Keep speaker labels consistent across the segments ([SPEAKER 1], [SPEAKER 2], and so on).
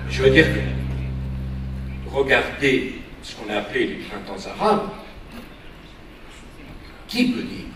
[SPEAKER 1] Je veux dire que regardez ce qu'on a appelé les printemps arabes, qui peut dire?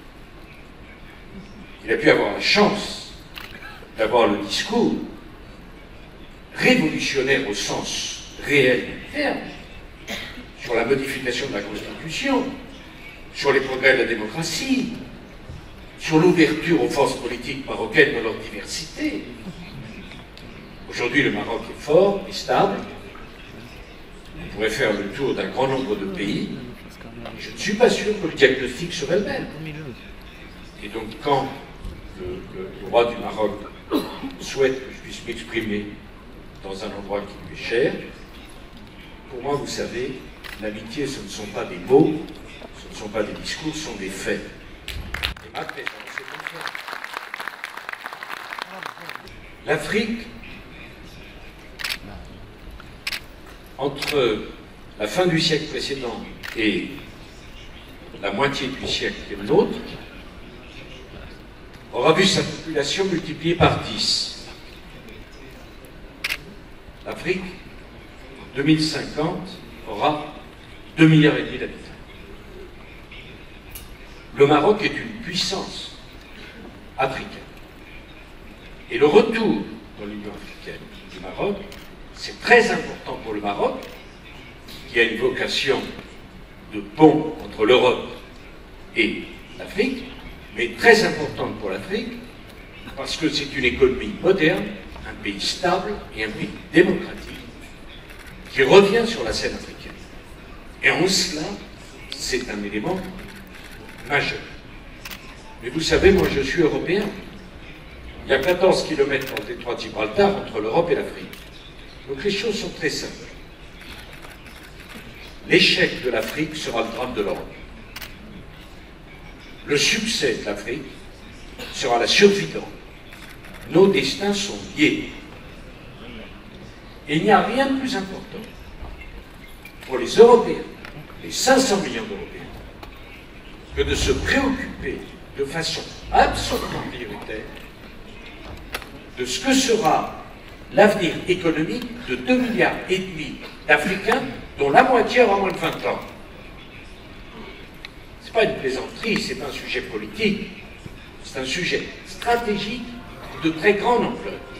[SPEAKER 1] Il a pu avoir la chance d'avoir le discours révolutionnaire au sens réel du terme, sur la modification de la Constitution, sur les progrès de la démocratie, sur l'ouverture aux forces politiques marocaines dans leur diversité. Aujourd'hui, le Maroc est fort et stable. On pourrait faire le tour d'un grand nombre de pays. Et je ne suis pas sûr que le diagnostic serait le même. Et donc, quand le roi du Maroc souhaite que je puisse m'exprimer dans un endroit qui lui est cher, pour moi, vous savez, l'amitié, ce ne sont pas des mots, ce ne sont pas des discours, ce sont des faits. Et ma présence, c'est comme ça. L'Afrique, entre la fin du siècle précédent et la moitié du siècle qui est le nôtre, aura vu sa population multipliée par 10. L'Afrique, en 2050, aura 2,5 milliards d'habitants. Le Maroc est une puissance africaine. Et le retour dans l'Union africaine du Maroc, c'est très important pour le Maroc, qui a une vocation de pont entre l'Europe et l'Afrique, mais très importante pour l'Afrique, parce que c'est une économie moderne, un pays stable et un pays démocratique, qui revient sur la scène africaine. Et en cela, c'est un élément majeur. Mais vous savez, moi je suis européen. Il y a 14 km dans le détroit de Gibraltar entre l'Europe et l'Afrique. Donc les choses sont très simples. L'échec de l'Afrique sera le drame de l'Europe. Le succès de l'Afrique sera la survie de l'Europe. Nos destins sont liés. Et il n'y a rien de plus important pour les Européens, les 500 millions d'Européens, que de se préoccuper de façon absolument prioritaire de ce que sera l'avenir économique de 2,5 milliards d'Africains, dont la moitié aura moins de 20 ans. Ce n'est pas une plaisanterie, ce n'est pas un sujet politique, c'est un sujet stratégique de très grande ampleur.